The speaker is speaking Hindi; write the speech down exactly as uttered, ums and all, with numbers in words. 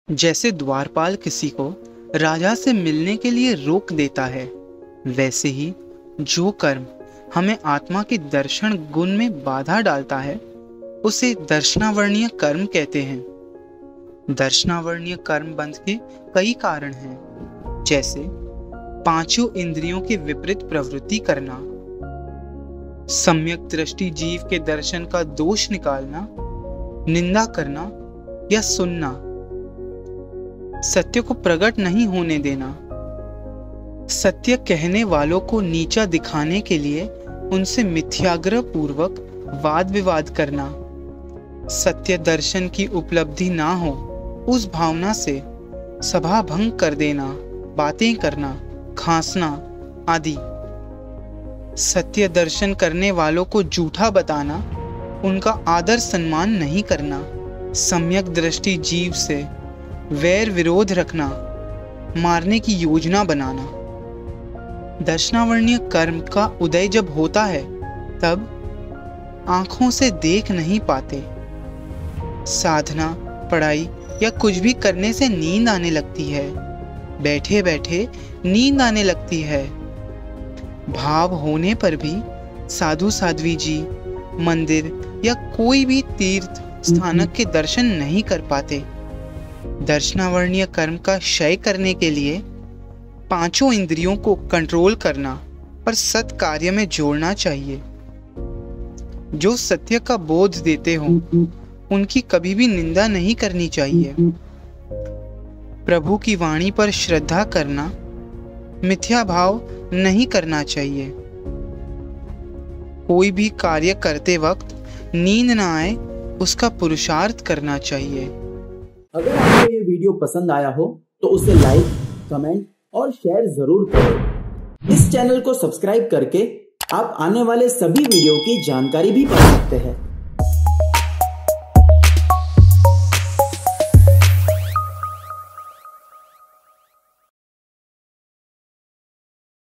जैसे द्वारपाल किसी को राजा से मिलने के लिए रोक देता है, वैसे ही जो कर्म हमें आत्मा के दर्शन गुण में बाधा डालता है उसे दर्शनावर्णीय कर्म कहते हैं। दर्शनावर्णीय कर्म बंध के कई कारण हैं, जैसे पांचों इंद्रियों के विपरीत प्रवृत्ति करना, सम्यक दृष्टि जीव के दर्शन का दोष निकालना, निंदा करना या सुनना, सत्य को प्रकट नहीं होने देना, सत्य कहने वालों को नीचा दिखाने के लिए उनसे मिथ्याग्रह पूर्वक वाद विवाद करना, सत्य दर्शन की उपलब्धि ना हो उस भावना से सभा भंग कर देना, बातें करना, खांसना आदि, सत्य दर्शन करने वालों को झूठा बताना, उनका आदर सम्मान नहीं करना, सम्यक दृष्टि जीव से वैर विरोध रखना, मारने की योजना बनाना। दर्शनावर्णीय कर्म का उदय जब होता है तब आंखों से देख नहीं पाते। साधना, पढ़ाई या कुछ भी करने से नींद आने लगती है, बैठे बैठे नींद आने लगती है। भाव होने पर भी साधु साध्वी जी मंदिर या कोई भी तीर्थ स्थानक के दर्शन नहीं कर पाते। दर्शनावर्णीय कर्म का क्षय करने के लिए पांचों इंद्रियों को कंट्रोल करना और सत् कार्य में जोड़ना चाहिए। जो सत्य का बोध देते हों उनकी कभी भी निंदा नहीं करनी चाहिए। प्रभु की वाणी पर श्रद्धा करना, मिथ्या भाव नहीं करना चाहिए। कोई भी कार्य करते वक्त नींद ना आए उसका पुरुषार्थ करना चाहिए। अगर आपको ये वीडियो पसंद आया हो तो उसे लाइक, कमेंट और शेयर जरूर करें। इस चैनल को सब्सक्राइब करके आप आने वाले सभी वीडियो की जानकारी भी पा सकते हैं।